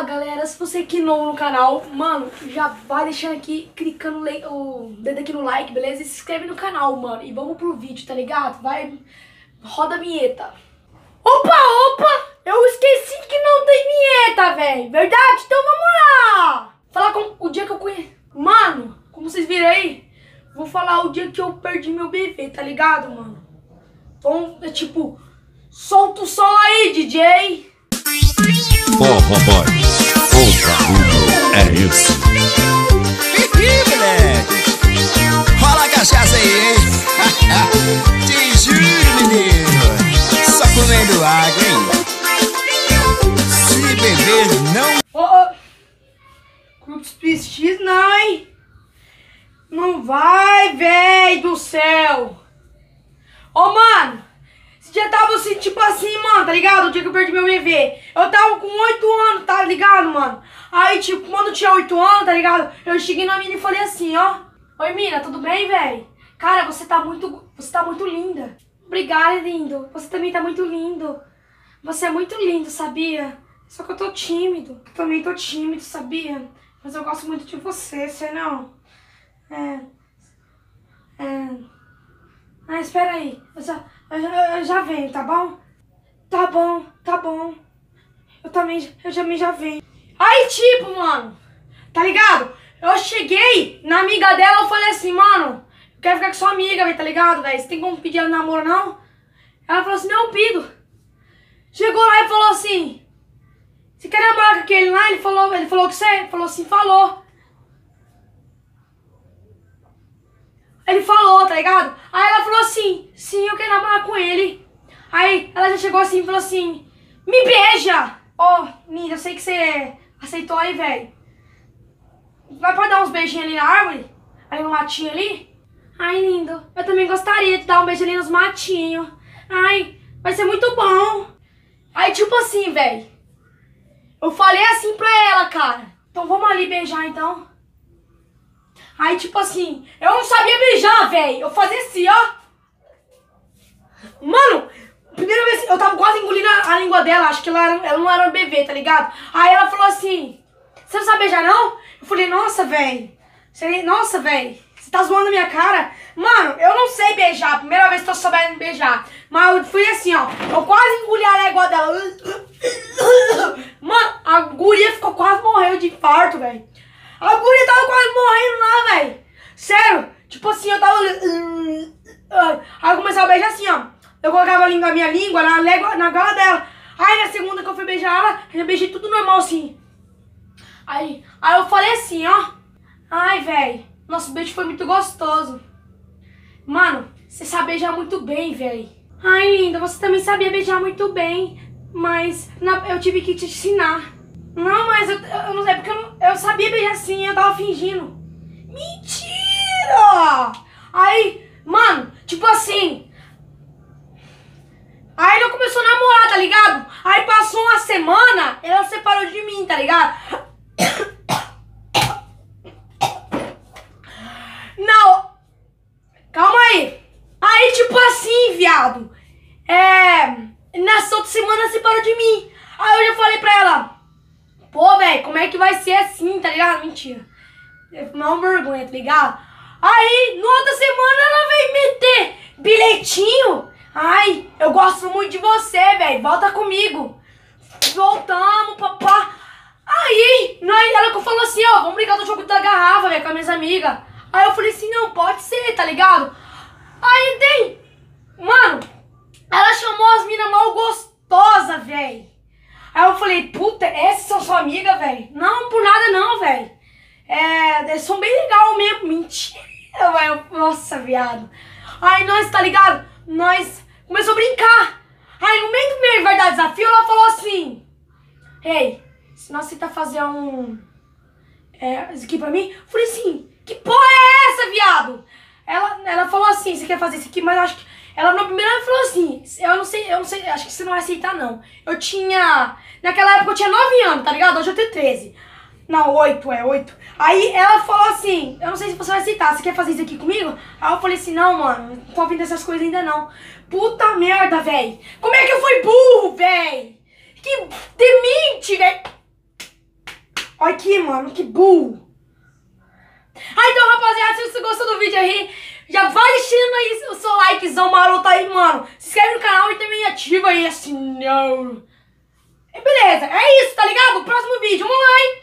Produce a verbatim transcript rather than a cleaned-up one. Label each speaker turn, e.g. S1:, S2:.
S1: Fala galera, se você aqui novo no canal, mano, já vai deixando aqui, clicando o dedo aqui no like, beleza? E se inscreve no canal, mano. E vamos pro vídeo, tá ligado? Vai, roda a vinheta. Opa, opa! Eu esqueci que não tem vinheta, velho. Verdade? Então vamos lá! Falar com o dia que eu conheci. Mano, como vocês viram aí, vou falar o dia que eu perdi meu bebê, tá ligado, mano? Então, é tipo, solta o som aí, D J.
S2: Forró Boy, o barulho é esse.
S3: Ih, moleque, rola a cachaça aí, hein? Te juro, menino, só comendo água, hein? Se beber não...
S1: Ô, ô, Crux X não, hein? Não vai, véi do céu. Ô, mano, esse dia tava assim, tipo assim, mano, tá ligado? O dia que eu perdi meu bebê. Eu tava com oito anos, tá ligado, mano? Aí, tipo, quando eu tinha oito anos, tá ligado? Eu cheguei na mina e falei assim, ó. Oi, mina, tudo bem, véi? Cara, você tá muito, você tá muito linda. Obrigada, lindo. Você também tá muito lindo. Você é muito lindo, sabia? Só que eu tô tímido. Eu também tô tímido, sabia? Mas eu gosto muito de você, você não? É... É... Ah, espera aí. Eu já, eu, já, eu já venho, tá bom? Tá bom, tá bom. Eu também, eu também já venho. Aí, tipo, mano, tá ligado? Eu cheguei na amiga dela, eu falei assim, mano, eu quero ficar com sua amiga, véio, tá ligado, velho? Você tem como pedir ela namoro, não? Ela falou assim, não, eu pido. Chegou lá e falou assim, você quer namorar com aquele lá? Ele falou, ele falou que você? Falou assim, falou. Ele falou, tá ligado? Aí ela falou assim, sim, eu quero namorar com ele. Aí ela já chegou assim e falou assim, me beija! Ô, oh, linda, eu sei que você aceitou aí, velho. Vai poder dar uns beijinhos ali na árvore? Ali no matinho ali? Ai, lindo, eu também gostaria de dar um beijo ali nos matinhos. Ai, vai ser muito bom. Aí, tipo assim, velho, eu falei assim pra ela, cara. Então vamos ali beijar, então. Aí, tipo assim, eu não sabia beijar, velho. Eu fazia assim, ó. Mano, primeira vez eu tava quase engolindo a, a língua dela. Acho que ela, era, ela não era um bebê, tá ligado? Aí ela falou assim, você não sabe beijar, não? Eu falei, nossa, velho. Nossa, velho. Você tá zoando a minha cara? Mano, eu não sei beijar. Primeira vez que eu tô sabendo beijar. Mas eu fui assim, ó. Eu quase engoli a língua dela. Mano, a guria ficou quase morrendo de infarto, velho. A guria tava quase morrendo lá, velho. Sério. Tipo assim, eu tava... Aí eu comecei a beijar assim, ó. Eu colocava a, língua, a minha língua na, légua, na gola dela. Aí na segunda que eu fui beijar ela, eu beijei tudo normal assim. Aí, aí eu falei assim, ó. Ai, velho. Nosso beijo foi muito gostoso. Mano, você sabe beijar muito bem, velho. Ai, linda, você também sabia beijar muito bem. Mas na, eu tive que te ensinar. Não, mas eu, eu não sei, porque eu, não, eu sabia beijar assim, eu tava fingindo. Mentira! Aí, mano, tipo assim. Aí ela começou a namorar, tá ligado? Aí passou uma semana, ela separou de mim, tá ligado? Não, calma aí. Aí, tipo assim, viado. É. Nessa outra semana ela separou de mim. Aí eu já falei pra ela. Pô, velho, como é que vai ser assim, tá ligado? Mentira. Não vergonha, tá ligado? Aí, na outra semana, ela veio meter bilhetinho. Ai, eu gosto muito de você, velho. Volta comigo. Voltamos, papá. Aí, nós, ela falou assim, ó, vamos brincar do jogo da garrafa, velho, com as minhas amigas. Aí eu falei assim, não, pode ser, tá ligado? Aí tem... Mano, ela chamou as minas mal gostosas, velho. Aí eu falei, puta, essas são sua amiga, velho? Não, por nada não, velho. É, eles são bem legal mesmo. Mentira, velho. Nossa, viado. Aí nós, tá ligado? Nós começamos a brincar. Aí no meio do meio vai dar desafio, ela falou assim, ei, se nós tentar fazer um... É, isso aqui pra mim? Eu falei assim, que porra é essa, viado? Ela, ela falou assim, você quer fazer isso aqui, mas eu acho que... Ela na primeira falou assim, eu não sei, eu não sei, acho que você não vai aceitar não. Eu tinha, naquela época eu tinha nove anos, tá ligado? Hoje eu tenho treze. Não, oito, é, oito. Aí ela falou assim, eu não sei se você vai aceitar, você quer fazer isso aqui comigo? Aí eu falei assim, não, mano, não tô ouvindo essas coisas ainda não. Puta merda, véi. Como é que eu fui burro, véi? Que demente, véi. Olha aqui, mano, que burro. Ah, então, rapaziada, se você gostou do vídeo aí, já vai deixando aí o seu likezão maroto aí, mano. Se inscreve no canal e também ativa aí, assim, não. E beleza, é isso, tá ligado? Próximo vídeo, vamos lá, hein?